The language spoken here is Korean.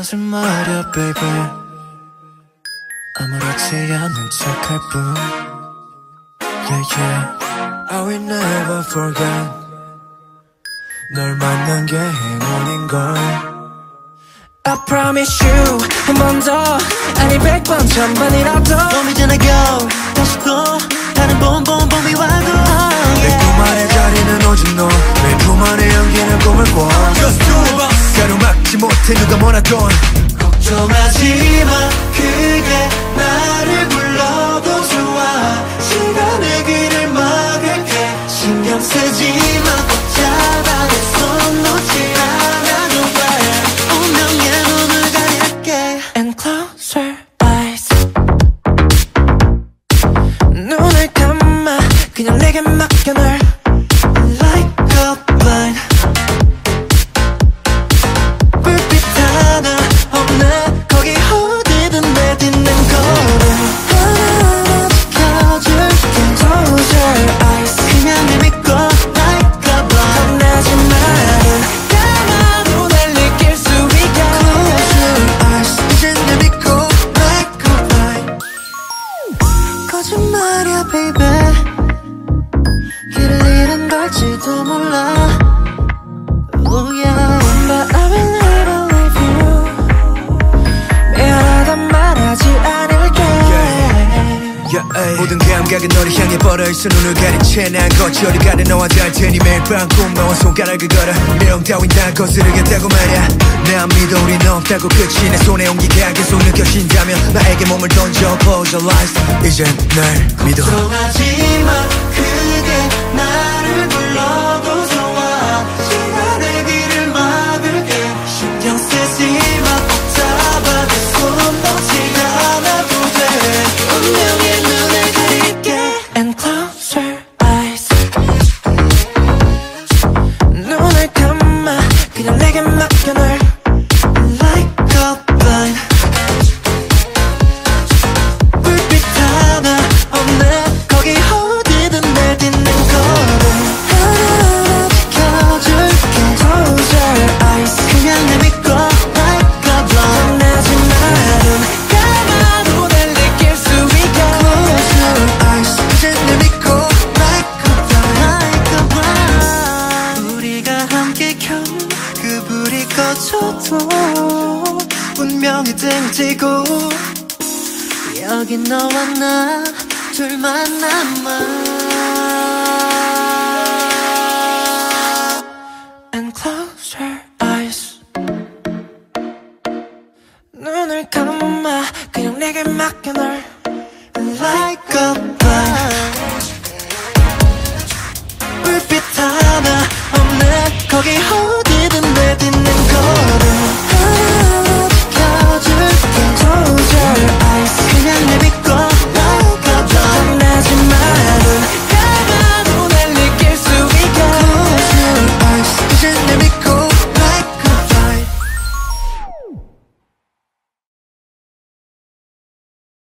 거짓말이야 baby 아무렇지 않은 척할 뿐 Yeah yeah I will never forget 널 만난 게 행운인걸 I promise you 한 번 더 아니 100번 1000번이라도 봄이 지나 겨울 다시 또 다른 봄이 와도 내 꿈 안의 자리는 오직 너 내 품 안에 연기는 꿈을 꿔 Just do it 가로막지 못해 누가 뭐라던 걱정하지 마 그게 나를 불러도 좋아 시간의 길을 막을게 신경 쓰지 마 꼭 잡아 내 손 놓지 않아도 돼 운명의 눈을 가릴게 And close your eyes 눈을 감아 그냥 내게 맡겨 널 Like a blind 불빛 하나 없네 거기 어디든 내딛는 거를 하나하나 지켜줄게 Close your eyes 그냥 날 믿고 Like a blind 겁나지 말은 감아도 날 느낄 수 있게 Close your eyes 이젠 날 믿고 Like a blind 거짓말이야 baby 길을 잃은 걸지도 몰라 Oh yeah But I will never leave you 미안하단 말하지 않을게 모든 감각은 너를 향해 뻗어있어 눈을 가린 채 난 거쳐리 가는 너와 닿을 테니 매일 밤 꿈나와 손가락을 걸어 미련 따윈 다 거스르겠다고 말야 난 믿어 우린 없다고 끝이 내 손에 온기가 계속 느껴진다면 나에게 몸을 던져 Close your eyes 이젠 날 믿어 걱정하지 마 그게 나를 불러도 좋아 시간의 길을 막을게 신경 쓰지 마 꼭 잡아 내 손 놓지 않아도 돼 운명의 눈을 가릴게 And close your eyes 눈을 감아 그냥 내게 맡겨 널 Like a blind 불빛 하나 없네 거기 어디든 날 딛는 거를 하나하나 지켜줄게 Close your eyes 그냥 날 믿고 Like a blind 겁나지 말은 감아도 날 느낄 수 있게 Close your eyes 이젠 날 믿고 Like a blind Like a blind 우리가 함께 켜는 그 불이 꺼져도 운명이 등지고 여기 너와 나 둘만 남아 And close your eyes 눈을 감아 그냥 내게 맡겨 널 Like a blind 불빛 하나 없네 거기